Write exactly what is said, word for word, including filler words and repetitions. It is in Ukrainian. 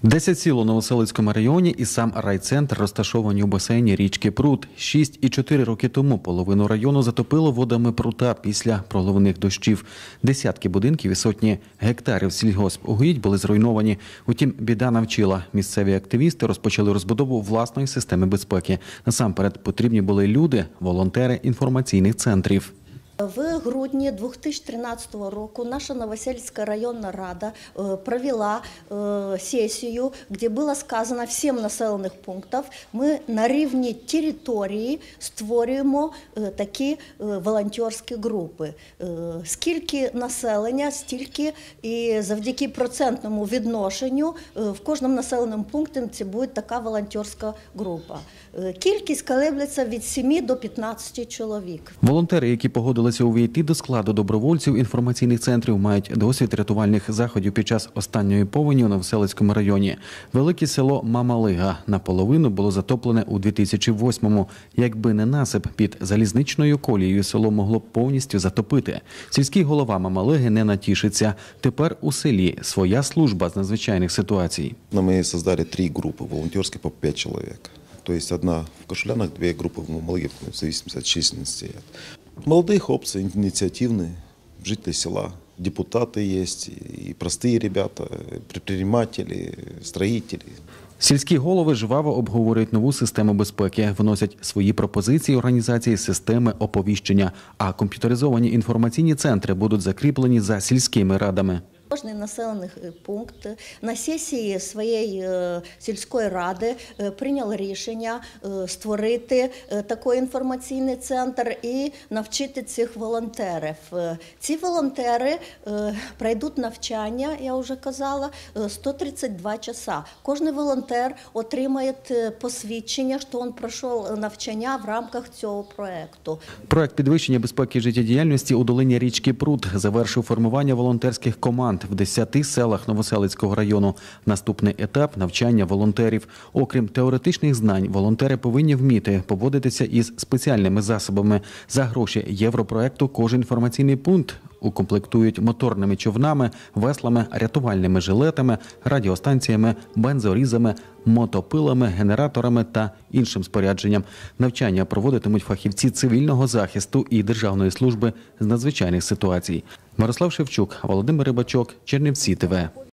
Десять сіл у Новоселицькому районі і сам райцентр розташовані у басейні річки Прут. Шість і чотири роки тому половину району затопило водами прута після проливних дощів. Десятки будинків і сотні гектарів сільгоспугідь були зруйновані. Утім, біда навчила. Місцеві активісти розпочали розбудову власної системи безпеки. Насамперед потрібні були люди, волонтери інформаційних центрів. В грудні дві тисячі тринадцятого року наша Новосельская районна рада провела сесію, де було сказано всім населених пунктам, ми на рівні території створюємо такі волонтерські групи. Скільки населення, стільки і завдяки процентному відношенню в кожному населеному пункті це буде така волонтерська група. Кількість колеблеться від семи до п'ятнадцяти чоловік. Волонтери, які погодилися увійти до складу добровольців інформаційних центрів, мають досвід рятувальних заходів під час останньої повені у Новоселицькому районі. Велике село Мамалига наполовину було затоплене у дві тисячі восьмому. Якби не насип під залізничною колією, село могло б повністю затопити. Сільський голова Мамалиги не натішиться. Тепер у селі своя служба з надзвичайних ситуацій. Ми створили три групи волонтерські по п'ять чоловік. То есть одна в Кашулянах, две группы в Мамалыге, в зависимости от численности. Молодые хлопцы, инициативные, жители села, депутаты есть, и простые ребята, предприниматели, строители. Сільські голови жваво обговорюють нову систему безпеки, вносять свої пропозиції організації системи оповіщення, а комп'ютеризовані інформаційні центри будуть закріплені за сільськими радами. Кожний населений пункт на сесії своєї сільської ради прийняв рішення створити такий інформаційний центр і навчити цих волонтерів. Ці волонтери пройдуть навчання, я вже казала, сто тридцять два часа. Кожен волонтер отримає посвідчення, що він пройшов навчання в рамках цього проєкту. Проєкт підвищення безпеки життєдіяльності у долині річки Прут завершив формування волонтерських команд в десяти селах Новоселицького району. Наступний етап – навчання волонтерів. Окрім теоретичних знань, волонтери повинні вміти поводитися із спеціальними засобами. За гроші європроекту кожен інформаційний пункт укомплектують моторними човнами, веслами, рятувальними жилетами, радіостанціями, бензорізами, мотопилами, генераторами та іншим спорядженням. Навчання проводитимуть фахівці цивільного захисту і Державної служби з надзвичайних ситуацій. Мирослав Шевчук, Володимир Рибачок, Чернівці ТВ.